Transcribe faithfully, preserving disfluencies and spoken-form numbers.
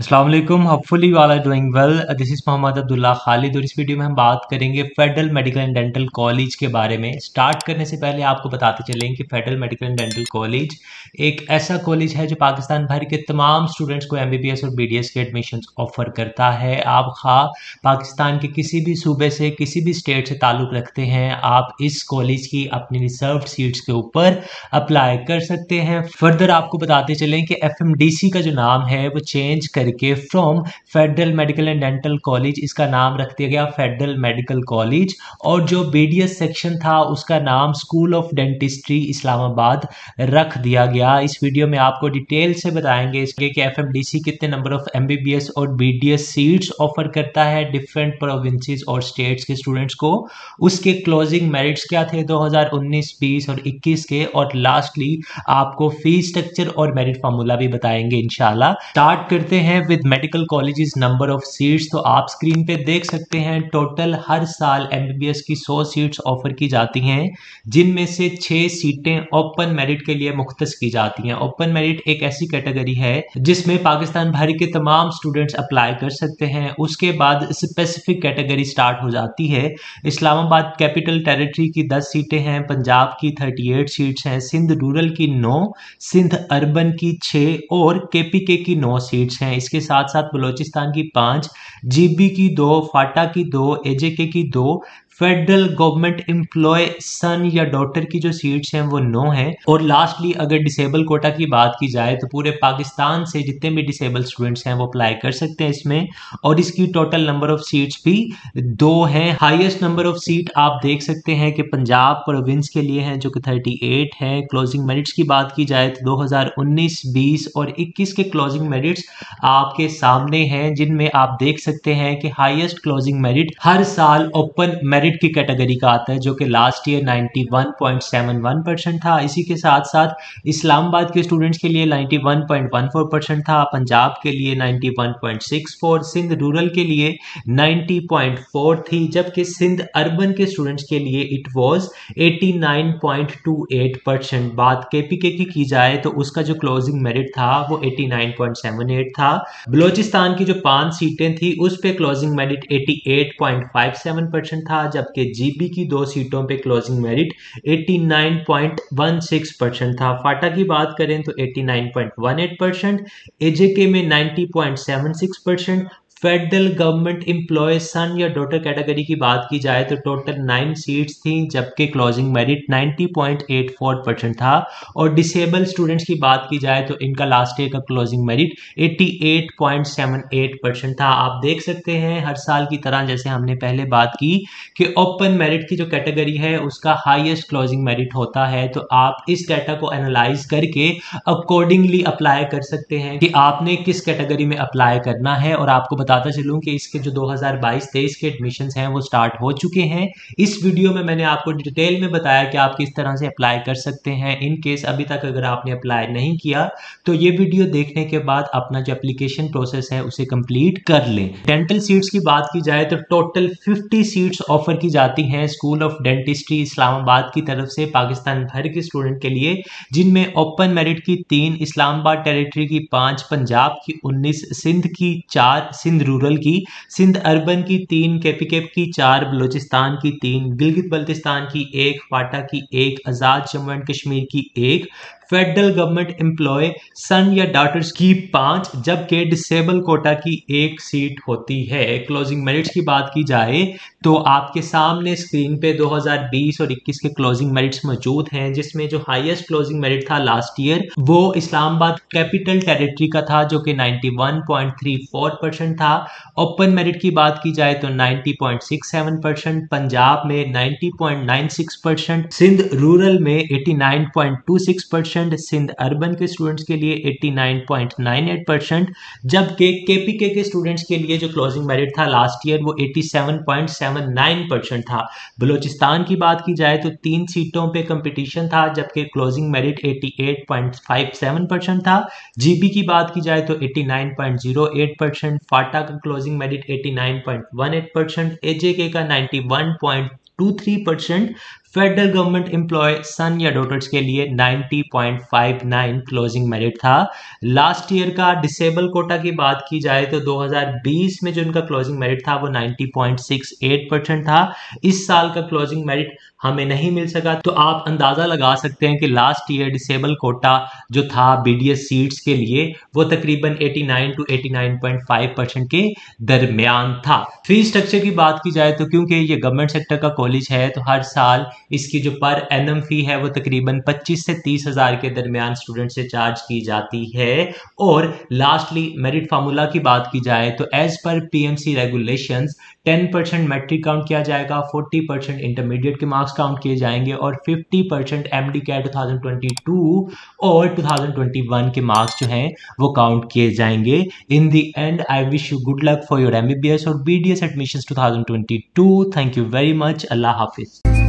अस्सलाम वालेकुम, hopefully you all are doing well. This is Mohammad Abdullah Khalid और इस वीडियो में हम बात करेंगे federal medical and dental college के बारे में। स्टार्ट करने से पहले आपको बताते चलें कि federal medical and dental college एक ऐसा कॉलेज है जो पाकिस्तान भर के तमाम स्टूडेंट्स को एमबीबीएस और बीडीएस के एडमिशन्स ऑफर करता है। आप खा पाकिस्तान के किसी भी सूबे से, किसी भी स्टेट से ताल्लुक़ रखते हैं, आप इस कॉलेज की अपनी रिजर्व्ड सीट्स के ऊपर अप्लाई कर सकते हैं। फर्दर आपको बताते चलें कि एफएमडीसी का जो नाम है वो चेंज कर करके from federal medical and dental college इसका नाम रख दिया गया फेडरल मेडिकल कॉलेज, और जो बीडीएस सेक्शन था उसका नाम स्कूल ऑफ डेंटिस्ट्री इस्लामाबाद रख दिया गया। इस वीडियो में आपको डिटेल से बताएंगे इसके कि एफएमडीसी कितने नंबर ऑफ एमबीबीएस और बीडीएस सीट्स ऑफर करता है डिफरेंट प्रोविंसेस और स्टेट्स के स्टूडेंट्स को, उसके क्लोजिंग मेरिट्स क्या थे दो हज़ार उन्नीस बीस और इक्कीस के, और लास्टली आपको फीस स्ट्रक्चर और मेरिट फार्मूला भी बताएंगे इंशाल्लाह। स्टार्ट करते हैं with medical colleges number of seats. तो आप स्क्रीन पे देख सकते हैं टोटल हर साल एमबीबीएस की सौ सीट्स ऑफर की जाती हैं, जिनमें से छह सीटें ओपन मेरिट के लिए मुख्तस की जाती हैं। ओपन मेरिट एक ऐसी कैटेगरी है जिसमें पाकिस्तान भर के तमाम स्टूडेंट्स अप्लाई कर सकते हैं। उसके बाद स्पेसिफिक कैटेगरी स्टार्ट हो जाती है। इस्लामाबाद कैपिटल टेरिटरी की दस सीटें हैं, पंजाब की अड़तीस सीट्स हैं, सिंध रूरल की नौ, सिंध अर्बन की छह और केपीके की नौ सीट्स हैं। इसके साथ साथ बलूचिस्तान की पांच, जीबी की दो, फाटा की दो, एजेके की दो, फेडरल गवर्नमेंट एम्प्लॉय सन या डॉटर की जो सीट्स हैं वो नौ हैं। और लास्टली अगर डिसेबल कोटा की बात की जाए तो पूरे पाकिस्तान से जितने भी डिसेबल स्टूडेंट्स हैं वो अप्लाई कर सकते हैं इसमें, और इसकी टोटल नंबर ऑफ सीट्स भी दो हैं। हाईएस्ट नंबर ऑफ सीट आप देख सकते हैं कि पंजाब प्रोविंस के लिए हैं जो कि अड़तीस है। क्लोजिंग मेरिट्स की बात की जाए तो दो हज़ार उन्नीस बीस और इक्कीस के क्लोजिंग मेरिट्स आपके सामने हैं, जिनमें आप देख सकते हैं कि हाईएस्ट क्लोजिंग मेरिट हर साल ओपन मेरिट की कैटेगरी का आता है जो कि लास्ट ईयर इक्यानवे पॉइंट सात एक परसेंट था। इसी के साथ साथ इस्लामाबाद के स्टूडेंट्स के लिए इक्यानवे पॉइंट एक चार परसेंट था, पंजाब के लिए इक्यानवे पॉइंट छह चार, सिंध रूरल के लिए नब्बे पॉइंट चार थी, जबकि सिंध अर्बन के स्टूडेंट्स के लिए इट वाज नवासी पॉइंट दो आठ परसेंट। बात केपीके की की जाए तो उसका जो क्लोजिंग मेरिट था वो नवासी पॉइंट सात आठ था। बलूचिस्तान की जो पांच सीटें थी उस पे क्लोजिंग मेरिट अठासी पॉइंट पाँच सात परसेंट था, जबकि जीबी की दो सीटों पे क्लोजिंग मेरिट नवासी पॉइंट एक छह परसेंट था। फाटा की बात करें तो नवासी पॉइंट एक आठ परसेंट, एजेके में नब्बे पॉइंट सात छह percent. Federal government employ son या डॉटर कैटेगरी की बात की जाए तो टोटल नौ सीट्स थी, जबकि क्लोजिंग मेरिट नब्बे पॉइंट आठ चार परसेंट था। और डिसेबल स्टूडेंट्स की बात की जाए तो इनका लास्ट ईयर का क्लोजिंग मेरिट अठासी पॉइंट सात आठ परसेंट था। आप देख सकते हैं हर साल की तरह जैसे हमने पहले बात की कि ओपन मेरिट की जो कैटेगरी है उसका हाईएस्ट क्लोजिंग मेरिट होता है, तो आप इस डाटा को एनालाइज करके अकॉर्डिंगली अप्लाई कर सकते हैं कि आपने किस कैटेगरी में अप्लाई करना है। और आपको बताता चलूं कि इसके जो दो हज़ार बाईस तेईस के एडमिशन्स हैं वो स्टार्ट हो चुके हैं। इस वीडियो में मैंने आपको डिटेल में बताया कि आप किस तरह से अप्लाई कर सकते हैं। इन केस अभी तक अगर आपने अप्लाई नहीं किया तो ये वीडियो देखने के बाद अपना जो एप्लीकेशन प्रोसेस है उसे कंप्लीट कर लें। डेंटल सीट्स की बात की जाए तो टोटल पचास सीट्स ऑफर की जाती हैं स्कूल ऑफ डेंटिस्ट्री इस्लामाबाद की तरफ से पाकिस्तान भर के स्टूडेंट के लिए, जिनमें ओपन मेरिट की तीन, इस्लामाबाद टेरिटरी की पांच, पंजाब की उन्नीस, सिंध की चार, सिंध रूरल की, सिंध अर्बन की तीन, केपीकेप की चार, बलूचिस्तान की तीन, गिलगित बल्तिस्तान की एक, फाटा की एक, आजाद जम्मू एंड कश्मीर की एक, फेडरल गवर्नमेंट एम्प्लॉय सन या डॉटर्स की पांच, जबकि डिसेबल कोटा की एक सीट होती है। क्लोजिंग मेरिट्स की बात की जाए तो आपके सामने स्क्रीन पे दो हज़ार बीस और इक्कीस के क्लोजिंग मेरिट्स मौजूद हैं, जिसमें जो हाईएस्ट क्लोजिंग मेरिट था लास्ट ईयर वो इस्लामाबाद कैपिटल टेरिटरी का था जो कि इक्यानवे पॉइंट तीन चार परसेंट था। ओपन मेरिट की बात की जाए तो नब्बे पॉइंट छह सात परसेंट, पंजाब में नब्बे पॉइंट नौ छह परसेंट, सिंध रूरल में नवासी पॉइंट दो छह परसेंट, सिंध अर्बन के स्टूडेंट्स के लिए नवासी पॉइंट नौ आठ परसेंट, जबकि केपीके के स्टूडेंट्स के लिए जो क्लोजिंग मेरिट था लास्ट ईयर वो सत्तासी पॉइंट सात नौ परसेंट था। बलूचिस्तान की बात की जाए तो तीन सीटों पे कंपटीशन था, जबकि क्लोजिंग मेरिट अठासी पॉइंट पाँच सात परसेंट था। जीबी की बात की जाए तो नवासी पॉइंट शून्य आठ परसेंट, फाटा का क्लोजिंग मेरिट नवासी पॉइंट एक आठ परसेंट, एजेके का इक्यानवे पॉइंट दो तीन percent, federal government employ son या डॉटर्स के लिए ninety point five nine closing merit था। लास्ट ईयर का डिसेबल कोटा की बात की जाए तो दो हज़ार बीस में जो उनका क्लोजिंग मेरिट था वो ninety point six eight percent था। इस साल का क्लोजिंग मेरिट हमें नहीं मिल सका, तो आप अंदाजा लगा सकते हैं कि लास्ट ईयर डिसेबल कोटा जो था बीडीएस सीट्स के लिए वो तकरीबन नवासी टू नवासी पॉइंट फाइव परसेंट के दरमियान था। फी स्ट्रक्चर की बात की जाए तो क्योंकि ये गवर्नमेंट सेक्टर का कॉलेज है तो हर साल इसकी जो पर एनम फी है वो तकरीबन पच्चीस से तीस हजार के दरमियान स्टूडेंट से चार्ज की जाती है। और लास्टली मेरिट फार्मूला की बात की जाए तो एज पर PMC regulations ten percent matric count किया जाएगा, फोर्टी परसेंट इंटरमीडिएट के मार्क्स काउंट किए जाएंगे और fifty percent MDCAT two thousand twenty two और टू थाउजेंड ट्वेंटी वन के मार्क्स जो हैं वो काउंट किए जाएंगे। In the end I wish you good luck for your MBBS और BDS admissions two thousand twenty two. Thank you very much. अल्लाह हाफिज।